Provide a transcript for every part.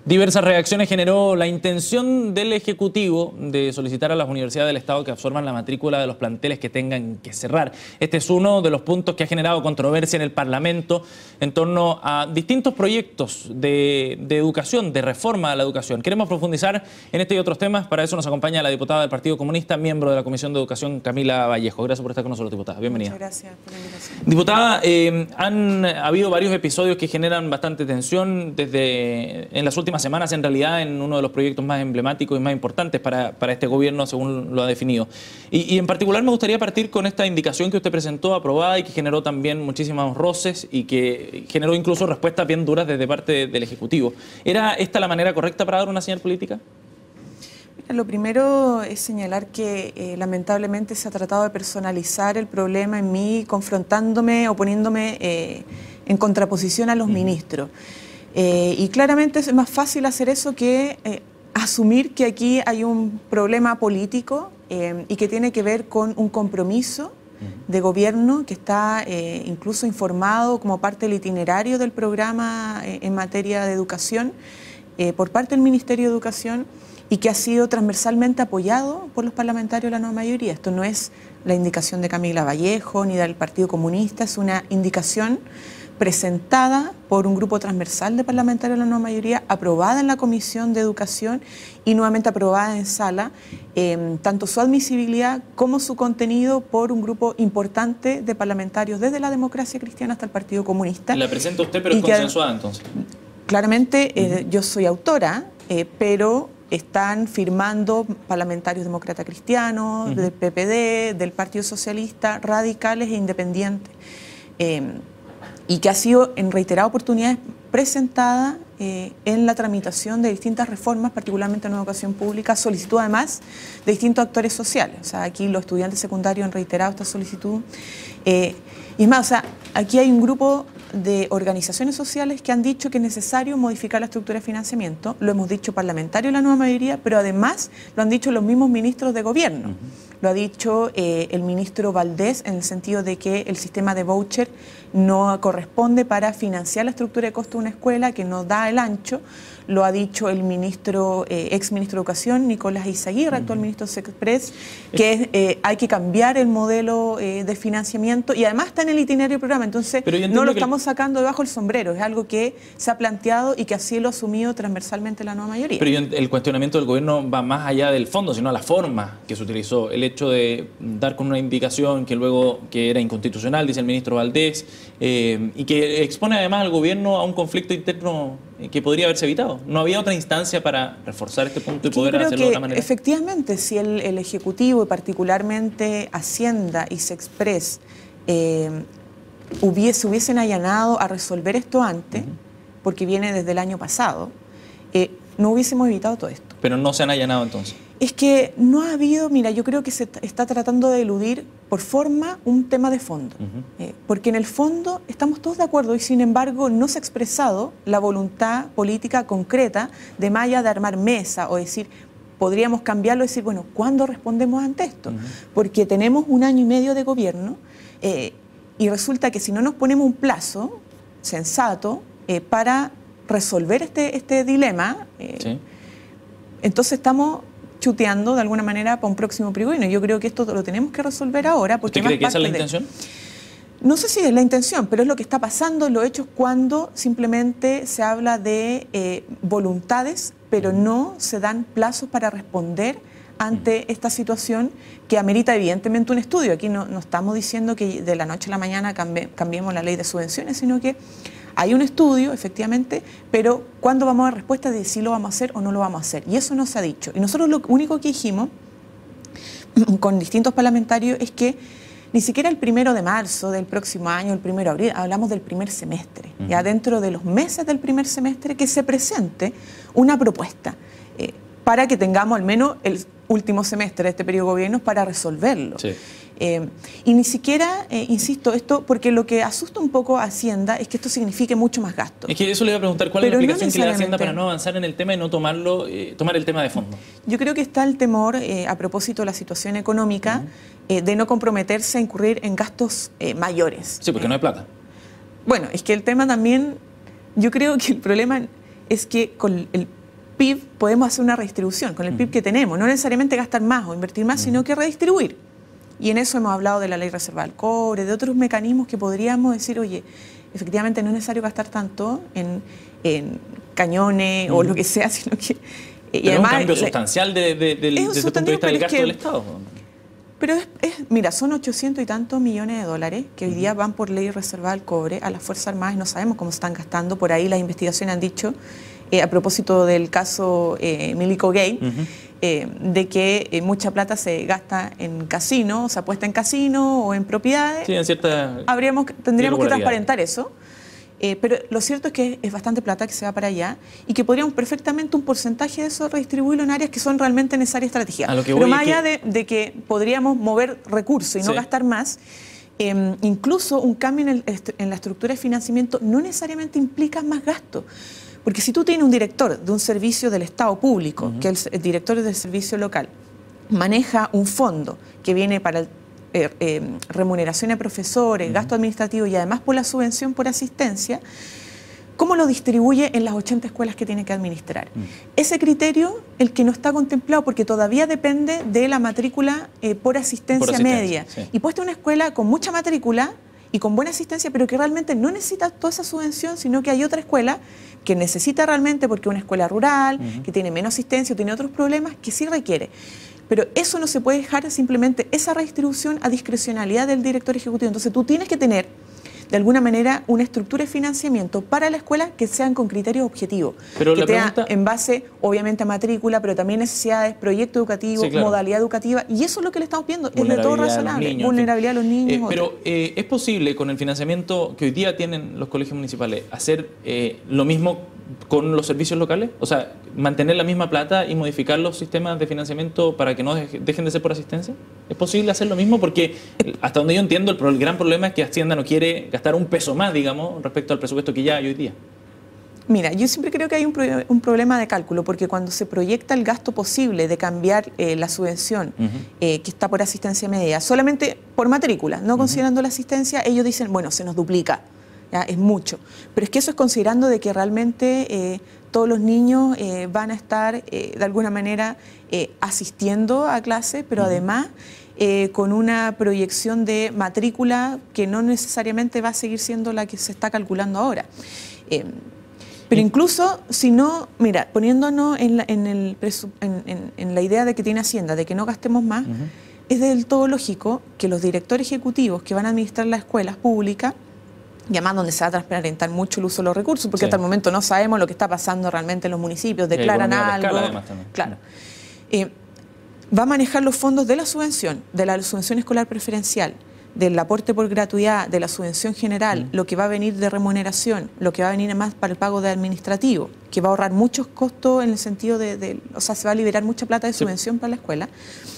Diversas reacciones generó la intención del Ejecutivo de solicitar a las universidades del Estado que absorban la matrícula de los planteles que tengan que cerrar. Este es uno de los puntos que ha generado controversia en el Parlamento en torno a distintos proyectos de educación, de reforma a la educación. Queremos profundizar en este y otros temas. Para eso nos acompaña la diputada del Partido Comunista, miembro de la Comisión de Educación, Camila Vallejo. Gracias por estar con nosotros, diputada. Bienvenida. Muchas gracias por la invitación. Diputada, han habido varios episodios que generan bastante tensión en las últimas semanas, en realidad, en uno de los proyectos más emblemáticos y más importantes para este gobierno, según lo ha definido. Y en particular me gustaría partir con esta indicación que usted presentó, aprobada, y que generó también muchísimos roces y que generó incluso respuestas bien duras desde parte del Ejecutivo. ¿Era esta la manera correcta para dar una señal política? Lo primero es señalar que lamentablemente se ha tratado de personalizar el problema en mí, confrontándome o poniéndome en contraposición a los ministros. Y claramente es más fácil hacer eso que asumir que aquí hay un problema político y que tiene que ver con un compromiso de gobierno que está incluso informado como parte del itinerario del programa en materia de educación por parte del Ministerio de Educación y que ha sido transversalmente apoyado por los parlamentarios de la nueva mayoría. Esto no es la indicación de Camila Vallejo ni del Partido Comunista, es una indicación presentada por un grupo transversal de parlamentarios de la nueva mayoría, aprobada en la Comisión de Educación y nuevamente aprobada en sala, tanto su admisibilidad como su contenido por un grupo importante de parlamentarios desde la Democracia Cristiana hasta el Partido Comunista. La presenta usted, pero es consensuada entonces. Claramente yo soy autora, pero están firmando parlamentarios demócratas cristianos, del PPD, del Partido Socialista, radicales e independientes. Y que ha sido en reiteradas oportunidades presentada en la tramitación de distintas reformas, particularmente en la educación pública, solicitud además de distintos actores sociales. O sea, aquí los estudiantes secundarios han reiterado esta solicitud. Y es más, o sea, aquí hay un grupo de organizaciones sociales que han dicho que es necesario modificar la estructura de financiamiento. Lo hemos dicho parlamentarios de la nueva mayoría, pero además lo han dicho los mismos ministros de gobierno. Lo ha dicho el ministro Valdés en el sentido de que el sistema de voucher no corresponde para financiar la estructura de costo de una escuela, que no da el ancho. Lo ha dicho el ministro, ex ministro de Educación, Nicolás Izaguirre, actual ministro de Sexpress, que hay que cambiar el modelo de financiamiento y además está en el itinerario del programa. Entonces no lo estamos sacando debajo del sombrero, es algo que se ha planteado y que así lo ha asumido transversalmente la nueva mayoría. Pero el cuestionamiento del gobierno va más allá del fondo, sino a la forma que se utilizó. El hecho de dar con una indicación que luego que era inconstitucional, dice el ministro Valdés, y que expone además al gobierno a un conflicto interno que podría haberse evitado. ¿No había otra instancia para reforzar este punto y poder hacerlo de otra manera? Efectivamente, si el Ejecutivo y particularmente Hacienda y Sexpress hubiesen allanado a resolver esto antes, porque viene desde el año pasado, no hubiésemos evitado todo esto. Pero no se han allanado entonces. Es que no ha habido, mira, yo creo que se está tratando de eludir por forma un tema de fondo, porque en el fondo estamos todos de acuerdo y sin embargo no se ha expresado la voluntad política concreta de más allá de armar mesa o decir, podríamos cambiarlo y decir, bueno, ¿cuándo respondemos ante esto? Porque tenemos 1 año y medio de gobierno y resulta que si no nos ponemos un plazo sensato para resolver este dilema, entonces estamos chuteando de alguna manera para un próximo periodo. Yo creo que esto lo tenemos que resolver ahora. Porque ¿Usted cree que esa es la intención? No sé si es la intención, pero es lo que está pasando en los hechos cuando simplemente se habla de voluntades, pero no se dan plazos para responder ante esta situación que amerita evidentemente un estudio. Aquí no estamos diciendo que de la noche a la mañana cambiemos la ley de subvenciones, sino que hay un estudio, efectivamente, pero ¿cuándo vamos a dar respuesta de si lo vamos a hacer o no lo vamos a hacer? Y eso no se ha dicho. Y nosotros lo único que dijimos con distintos parlamentarios es que ni siquiera el 1 de marzo del próximo año, el 1 de abril, hablamos del primer semestre. Ya dentro de los meses del primer semestre que se presente una propuesta para que tengamos al menos el último semestre de este periodo de gobierno para resolverlo. Sí. Y ni siquiera, insisto, esto, porque lo que asusta un poco a Hacienda es que esto signifique mucho más gasto. Es que eso le iba a preguntar, ¿cuál es la explicación que le da Hacienda para no avanzar en el tema y no tomar el tema de fondo? Yo creo que está el temor, a propósito de la situación económica, de no comprometerse a incurrir en gastos mayores. Sí, porque no hay plata. Bueno, es que el tema también, yo creo que el problema es que con PIB podemos hacer una redistribución, con el PIB que tenemos, no necesariamente gastar más o invertir más, sino que redistribuir. Y en eso hemos hablado de la ley reserva del cobre, de otros mecanismos que podríamos decir, oye, efectivamente no es necesario gastar tanto en cañones o lo que sea, sino que... Pero además, es un cambio sustancial desde el punto de vista del gasto del Estado. Pero mira, son 800 y tantos millones de dólares que hoy día van por ley reservada al cobre a las Fuerzas Armadas y no sabemos cómo se están gastando. Por ahí las investigaciones han dicho, a propósito del caso Milico Gate, de que mucha plata se gasta en casinos, se apuesta en casinos o en propiedades. Sí, en cierta... Tendríamos que transparentar eso. Pero lo cierto es que es bastante plata que se va para allá y que podríamos perfectamente un porcentaje de eso redistribuirlo en áreas que son realmente necesarias estrategias. Pero más allá de que podríamos mover recursos y no gastar más, incluso un cambio en la estructura de financiamiento no necesariamente implica más gasto. Porque si tú tienes un director de un servicio del Estado público, que es el director del servicio local, maneja un fondo que viene para remuneración a profesores, gasto administrativo y además por la subvención por asistencia, ¿cómo lo distribuye en las 80 escuelas que tiene que administrar? Ese criterio, el que no está contemplado, porque todavía depende de la matrícula por asistencia media. Sí. Y puesta una escuela con mucha matrícula y con buena asistencia, pero que realmente no necesita toda esa subvención, sino que hay otra escuela que necesita realmente, porque es una escuela rural, que tiene menos asistencia o tiene otros problemas, que sí requiere. Pero eso no se puede dejar simplemente esa redistribución a discrecionalidad del director ejecutivo. Entonces tú tienes que tener, de alguna manera, una estructura de financiamiento para la escuela que sean con criterios objetivos. Pero que tenga en base, obviamente, a matrícula, pero también necesidades, proyecto educativo, modalidad educativa. Y eso es lo que le estamos pidiendo, es de todo razonable. Vulnerabilidad de los niños. Pero ¿es posible, con el financiamiento que hoy día tienen los colegios municipales, hacer lo mismo con los servicios locales? O sea, mantener la misma plata y modificar los sistemas de financiamiento para que no dejen de ser por asistencia. ¿Es posible hacer lo mismo? Porque hasta donde yo entiendo, el gran problema es que Hacienda no quiere gastar un peso más, digamos, respecto al presupuesto que ya hay hoy día. Mira, yo siempre creo que hay un problema de cálculo, porque cuando se proyecta el gasto posible de cambiar la subvención que está por asistencia media, solamente por matrícula, no considerando la asistencia, ellos dicen, bueno, se nos duplica. ¿Ya? Es mucho, pero es que eso es considerando de que realmente todos los niños van a estar de alguna manera asistiendo a clase, pero además con una proyección de matrícula que no necesariamente va a seguir siendo la que se está calculando ahora. Pero incluso si no, mira, poniéndonos en la idea de que tiene Hacienda, de que no gastemos más, es del todo lógico que los directores ejecutivos que van a administrar las escuelas públicas, y además donde se va a transparentar mucho el uso de los recursos, porque hasta el momento no sabemos lo que está pasando realmente en los municipios, declaran algo. Claro. Va a manejar los fondos de la subvención escolar preferencial, del aporte por gratuidad, de la subvención general, lo que va a venir de remuneración, lo que va a venir además para el pago de administrativo, que va a ahorrar muchos costos en el sentido o sea, se va a liberar mucha plata de subvención para la escuela.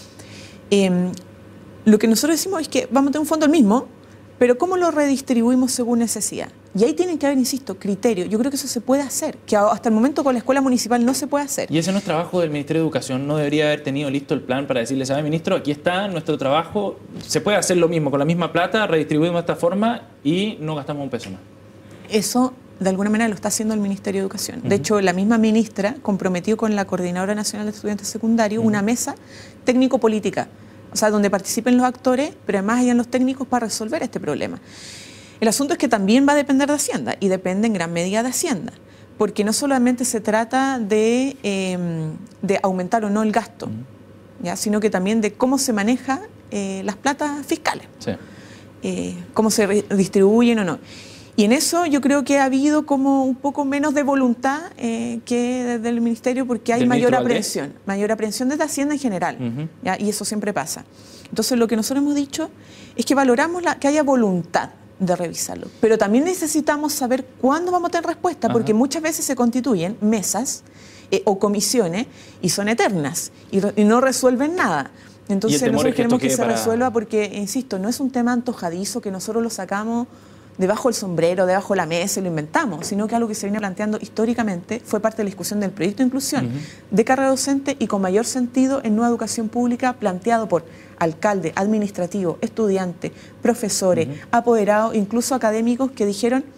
Lo que nosotros decimos es que vamos a tener un fondo el mismo, pero ¿cómo lo redistribuimos según necesidad? Y ahí tienen que haber, insisto, criterios. Yo creo que eso se puede hacer, que hasta el momento con la escuela municipal no se puede hacer. Y ese no es trabajo del Ministerio de Educación. ¿No debería haber tenido listo el plan para decirle, ¿sabe, ministro? Aquí está nuestro trabajo. Se puede hacer lo mismo, con la misma plata, redistribuimos de esta forma y no gastamos un peso más. Eso, de alguna manera, lo está haciendo el Ministerio de Educación. De hecho, la misma ministra comprometió con la Coordinadora Nacional de Estudiantes Secundarios una mesa técnico-política, o sea, donde participen los actores, pero además hayan los técnicos para resolver este problema. El asunto es que también va a depender de Hacienda, y depende en gran medida de Hacienda, porque no solamente se trata de aumentar o no el gasto, ¿ya? Sino que también de cómo se maneja las platas fiscales, cómo se distribuyen o no. Y en eso yo creo que ha habido como un poco menos de voluntad que desde el Ministerio, porque hay mayor aprehensión desde Hacienda en general, ¿ya? Y eso siempre pasa. Entonces lo que nosotros hemos dicho es que valoramos que haya voluntad de revisarlo, pero también necesitamos saber cuándo vamos a tener respuesta, porque muchas veces se constituyen mesas o comisiones y son eternas y no resuelven nada. Entonces nosotros queremos que se resuelva porque, insisto, no es un tema antojadizo que nosotros lo sacamos debajo del sombrero, debajo de la mesa y lo inventamos, sino que algo que se viene planteando históricamente, fue parte de la discusión del proyecto de inclusión de carrera docente y con mayor sentido en nueva educación pública, planteado por alcalde, administrativo, estudiantes, profesores, apoderados, incluso académicos que dijeron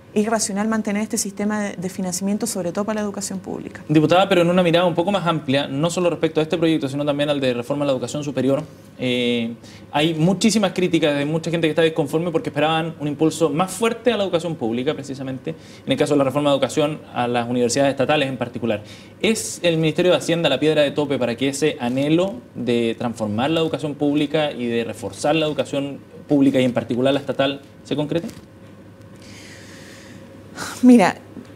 es irracional mantener este sistema de financiamiento, sobre todo para la educación pública. Diputada, pero en una mirada un poco más amplia, no solo respecto a este proyecto, sino también al de reforma a la educación superior, hay muchísimas críticas de mucha gente que está disconforme porque esperaban un impulso más fuerte a la educación pública, precisamente, en el caso de la reforma de educación a las universidades estatales en particular. ¿Es el Ministerio de Hacienda la piedra de tope para que ese anhelo de transformar la educación pública y de reforzar la educación pública y en particular la estatal se concrete? Mira,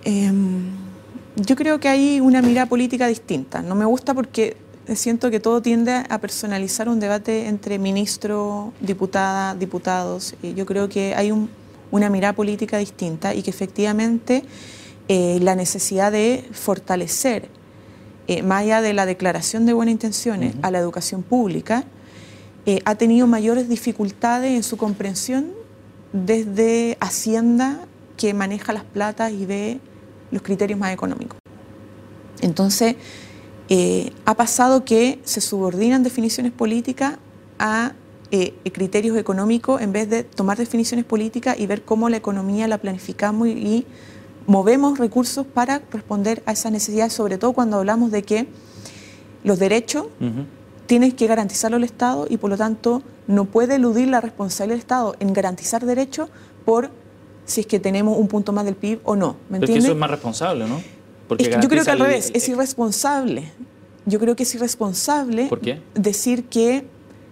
yo creo que hay una mirada política distinta. No me gusta porque siento que todo tiende a personalizar un debate entre ministro, diputada, diputados. Yo creo que hay una mirada política distinta y que efectivamente la necesidad de fortalecer, más allá de la declaración de buenas intenciones, a la educación pública, ha tenido mayores dificultades en su comprensión desde Hacienda, que maneja las platas y ve los criterios más económicos. Entonces, ha pasado que se subordinan definiciones políticas a criterios económicos en vez de tomar definiciones políticas y ver cómo la economía la planificamos y movemos recursos para responder a esas necesidades, sobre todo cuando hablamos de que los derechos tienen que garantizarlo el Estado y por lo tanto no puede eludir la responsabilidad del Estado en garantizar derechos por si es que tenemos un punto más del PIB o no. ¿Me entiendes? Pero es que eso es más responsable, ¿no? Porque yo creo que al revés, es irresponsable. Yo creo que es irresponsable. ¿Por qué? Decir que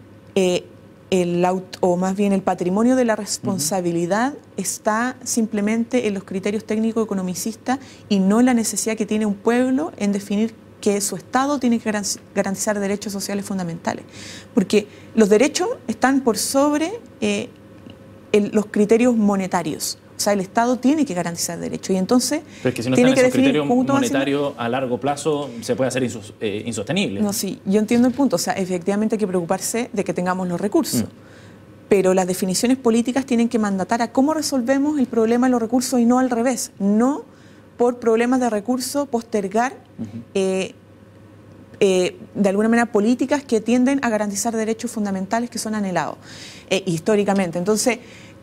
o más bien el patrimonio de la responsabilidad está simplemente en los criterios técnico-economicistas y no en la necesidad que tiene un pueblo en definir que su Estado tiene que garantizar derechos sociales fundamentales. Porque los derechos están por sobre los criterios monetarios. O sea, el Estado tiene que garantizar derechos y entonces pero es que si no tiene que esos definir criterios monetarios a largo plazo se puede hacer insostenible. No, sí, yo entiendo el punto. O sea, efectivamente hay que preocuparse de que tengamos los recursos. Pero las definiciones políticas tienen que mandatar a cómo resolvemos el problema de los recursos y no al revés. No por problemas de recursos postergar de alguna manera políticas que tienden a garantizar derechos fundamentales que son anhelados históricamente. Entonces,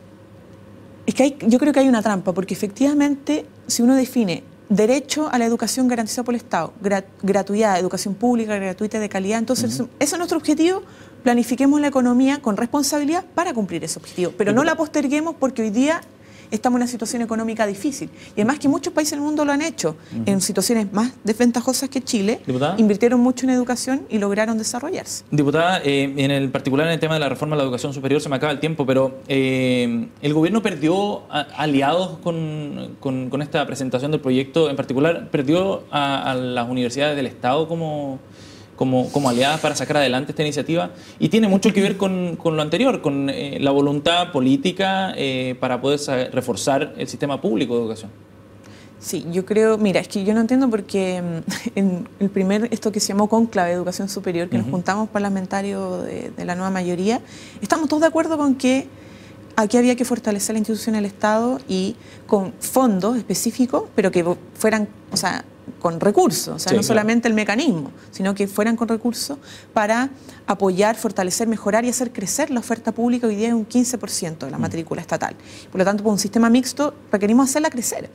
es que yo creo que hay una trampa, porque efectivamente si uno define derecho a la educación garantizada por el Estado, gratuidad, educación pública, gratuita, de calidad, entonces ese es nuestro objetivo, planifiquemos la economía con responsabilidad para cumplir ese objetivo, pero no la posterguemos porque hoy día estamos en una situación económica difícil. Y además que muchos países del mundo lo han hecho en situaciones más desventajosas que Chile. ¿Diputada? Invirtieron mucho en educación y lograron desarrollarse. Diputada, en el particular en el tema de la reforma a la educación superior se me acaba el tiempo, pero el gobierno perdió aliados con esta presentación del proyecto, en particular perdió a las universidades del Estado como aliadas para sacar adelante esta iniciativa y tiene mucho que ver con lo anterior, con la voluntad política para poder reforzar el sistema público de educación. Sí, yo creo, mira, es que yo no entiendo porque en esto que se llamó Cónclave de Educación Superior, que nos juntamos parlamentarios de la nueva mayoría, estamos todos de acuerdo con que aquí había que fortalecer la institución del Estado y con fondos específicos, pero que fueran, o sea, con recursos, o sea, sí, no solamente el mecanismo, sino que fueran con recursos para apoyar, fortalecer, mejorar y hacer crecer la oferta pública. Hoy día es un 15% de la matrícula estatal. Por lo tanto, por un sistema mixto requerimos hacerla crecer.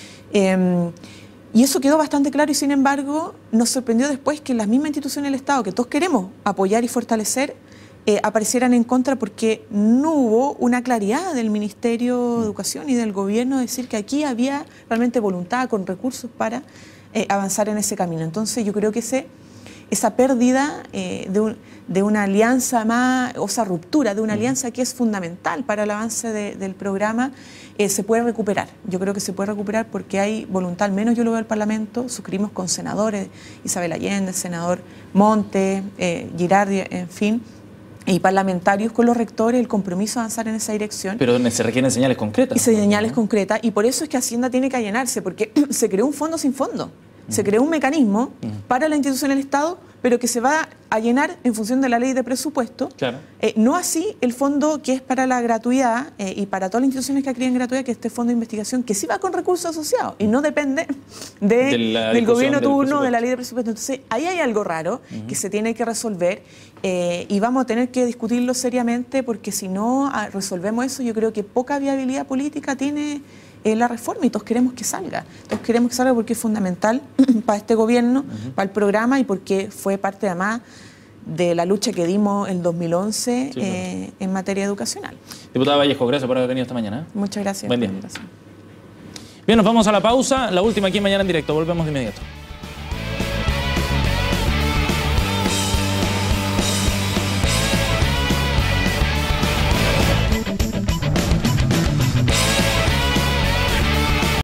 Y eso quedó bastante claro y sin embargo nos sorprendió después que las mismas instituciones del Estado que todos queremos apoyar y fortalecer aparecieran en contra porque no hubo una claridad del Ministerio de Educación y del gobierno de decir que aquí había realmente voluntad con recursos para avanzar en ese camino. Entonces yo creo que esa pérdida de una alianza más, o esa ruptura de una alianza que es fundamental para el avance del programa, se puede recuperar. Yo creo que se puede recuperar porque hay voluntad, al menos yo lo veo al Parlamento, suscribimos con senadores, Isabel Allende, senador Monte, Girardi, en fin, y parlamentarios con los rectores, el compromiso de avanzar en esa dirección. Pero se requieren señales concretas. Y señales concretas, y por eso es que Hacienda tiene que allanarse, porque se creó un fondo sin fondo. Se creó un mecanismo para la institución del Estado, pero que se va a llenar en función de la ley de presupuesto. Claro. No así el fondo que es para la gratuidad y para todas las instituciones que adquieren gratuidad, que es este fondo de investigación, que sí va con recursos asociados y no depende del gobierno turno, de la ley de presupuesto. Entonces, ahí hay algo raro que se tiene que resolver y vamos a tener que discutirlo seriamente porque si no resolvemos eso, yo creo que poca viabilidad política tiene la reforma y todos queremos que salga. Todos queremos que salga porque es fundamental para este gobierno, para el programa y porque fue parte además de la lucha que dimos en 2011 en materia educacional. Diputada Vallejo, gracias por haber venido esta mañana. Muchas gracias. Buen día. Bien, nos vamos a la pausa. La última aquí Mañana en Directo. Volvemos de inmediato.